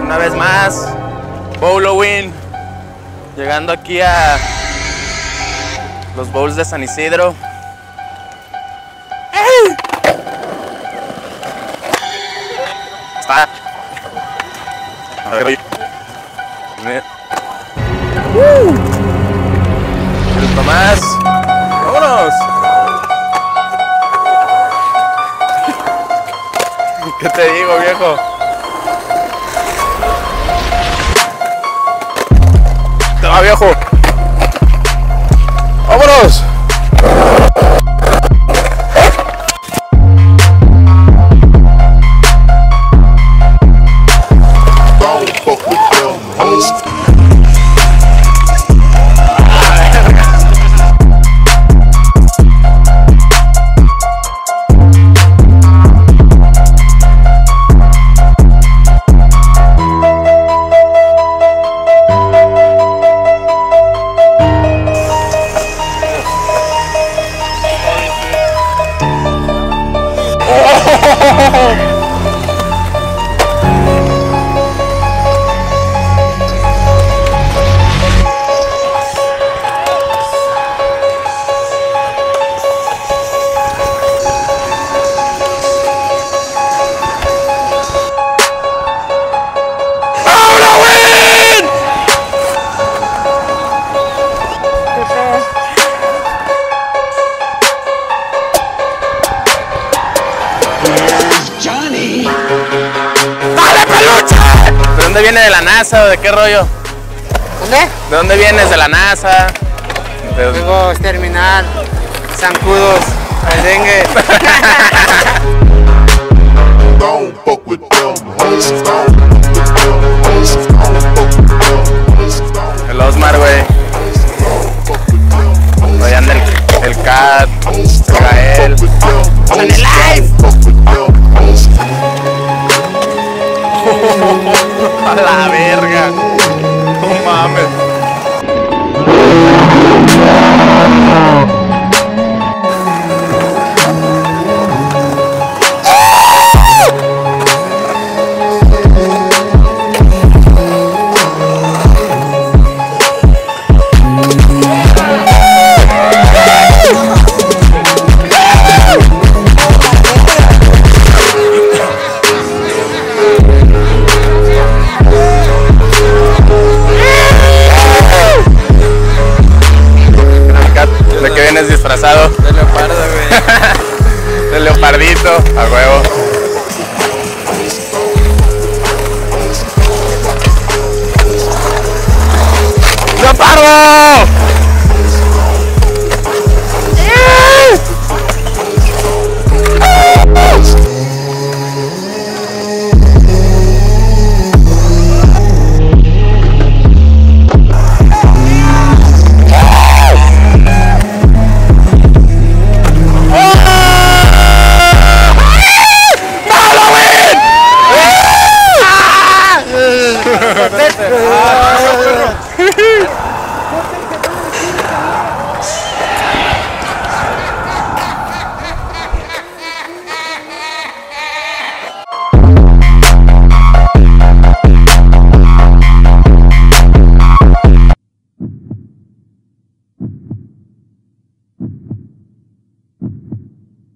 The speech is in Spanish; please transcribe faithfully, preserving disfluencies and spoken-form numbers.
una vez más, Bowlowin, llegando aquí a los bowls de San Isidro. ¡Ey! Está. A ver, oye. Uh. El Tomás. ¡Vámonos! ¿Qué te digo, viejo? ¡Te va, viejo! ¡Vámonos! ¿De dónde viene? ¿De la NASA o de qué rollo? ¿Dónde? ¿De dónde vienes? ¿De la NASA? ¿De... Vengo a exterminar zancudos, al dengue. El Osmar, güey. Ahí anda el, el Cat, el Gael. ¡En el live! A la verga. No mames. ¿De qué vienes disfrazado? De leopardo, güey. De leopardito, a huevo. ¡Leopardo!